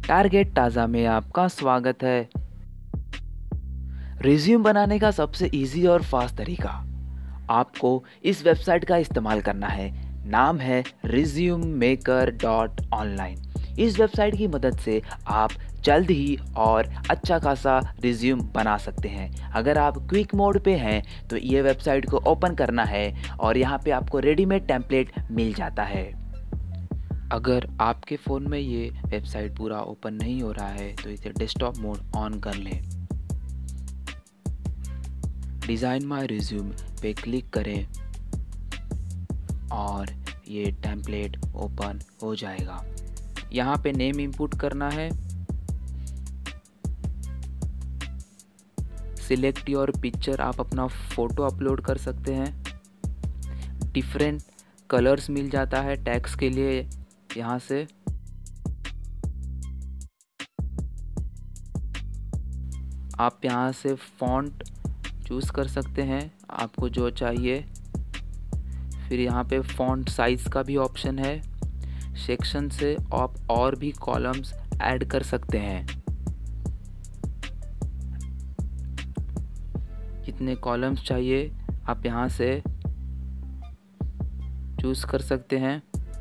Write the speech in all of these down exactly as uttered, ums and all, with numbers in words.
Target ताज़ा में आपका स्वागत है। रिज्यूम बनाने का सबसे इजी और फास्ट तरीका, आपको इस वेबसाइट का इस्तेमाल करना है। नाम है रिज्यूम मेकर डॉट ऑनलाइन। इस वेबसाइट की मदद से आप जल्द ही और अच्छा खासा रिज्यूम बना सकते हैं। अगर आप क्विक मोड पे हैं तो ये वेबसाइट को ओपन करना है और यहाँ पे आपको रेडीमेड टेम्पलेट मिल जाता है। अगर आपके फ़ोन में ये वेबसाइट पूरा ओपन नहीं हो रहा है तो इसे डेस्कटॉप मोड ऑन कर लें। डिज़ाइन माय रिज्यूम पे क्लिक करें और ये टेम्पलेट ओपन हो जाएगा। यहाँ पे नेम इंपुट करना है। सिलेक्ट योर पिक्चर, आप अपना फ़ोटो अपलोड कर सकते हैं। डिफरेंट कलर्स मिल जाता है टैक्स के लिए यहाँ से। आप यहाँ से फ़ॉन्ट चूज़ कर सकते हैं आपको जो चाहिए। फिर यहाँ पे फ़ॉन्ट साइज़ का भी ऑप्शन है। सेक्शन से आप और भी कॉलम्स ऐड कर सकते हैं। कितने कॉलम्स चाहिए आप यहाँ से चूज़ कर सकते हैं।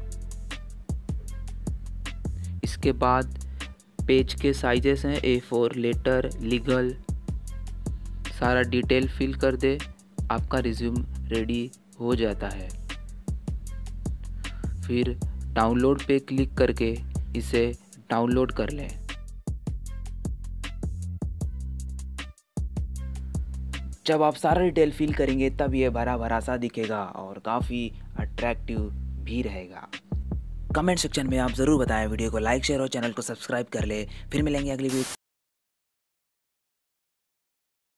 इसके बाद पेज के साइजेस हैं ए फोर, लेटर, लीगल, सारा डिटेल फिल कर दे, आपका रिज्यूम रेडी हो जाता है। फिर डाउनलोड पे क्लिक करके इसे डाउनलोड कर लें। जब आप सारा डिटेल फिल करेंगे तब ये भरा भरा सा दिखेगा और काफ़ी अट्रैक्टिव भी रहेगा। कमेंट सेक्शन में आप ज़रूर बताएं, वीडियो को लाइक शेयर और चैनल को सब्सक्राइब कर ले। फिर मिलेंगे अगली वीडियो।